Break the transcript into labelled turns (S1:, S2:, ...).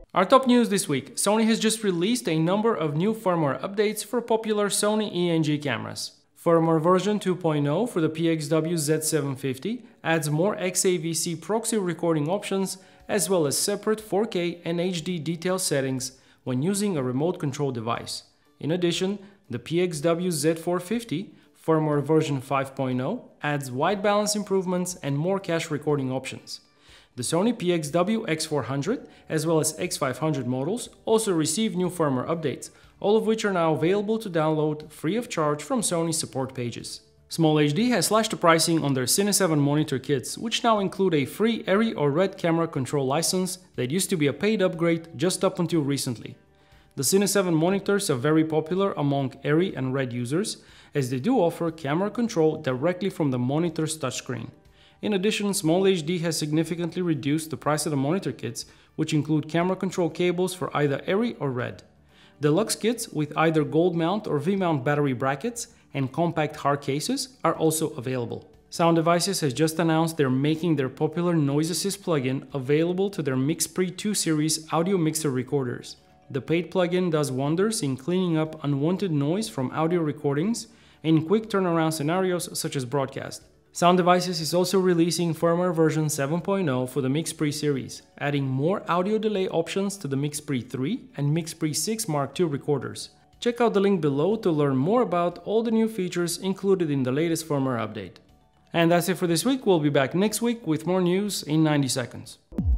S1: Our top news this week: Sony has just released a number of new firmware updates for popular Sony ENG cameras. Firmware version 2.0 for the PXW Z750 adds more XAVC proxy recording options as well as separate 4K and HD detail settings when using a remote control device. In addition, the PXW Z450 firmware version 5.0 adds white balance improvements and more cache recording options. The Sony PXW X400 as well as X500 models also receive new firmware updates, all of which are now available to download free of charge from Sony's support pages. SmallHD has slashed the pricing on their Cine 7 monitor kits, which now include a free ARRI or RED camera control license that used to be a paid upgrade just up until recently. The Cine 7 monitors are very popular among ARRI and RED users, as they do offer camera control directly from the monitor's touchscreen. In addition, SmallHD has significantly reduced the price of the monitor kits, which include camera control cables for either ARRI or RED. Deluxe kits with either gold mount or V-mount battery brackets and compact hard cases are also available. Sound Devices has just announced they're making their popular Noise Assist plugin available to their MixPre 2 series audio mixer recorders. The paid plugin does wonders in cleaning up unwanted noise from audio recordings in quick turnaround scenarios such as broadcast. Sound Devices is also releasing firmware version 7.0 for the MixPre series, adding more audio delay options to the MixPre 3 and MixPre 6 Mark II recorders. Check out the link below to learn more about all the new features included in the latest firmware update. And that's it for this week. We'll be back next week with more news in 90 seconds.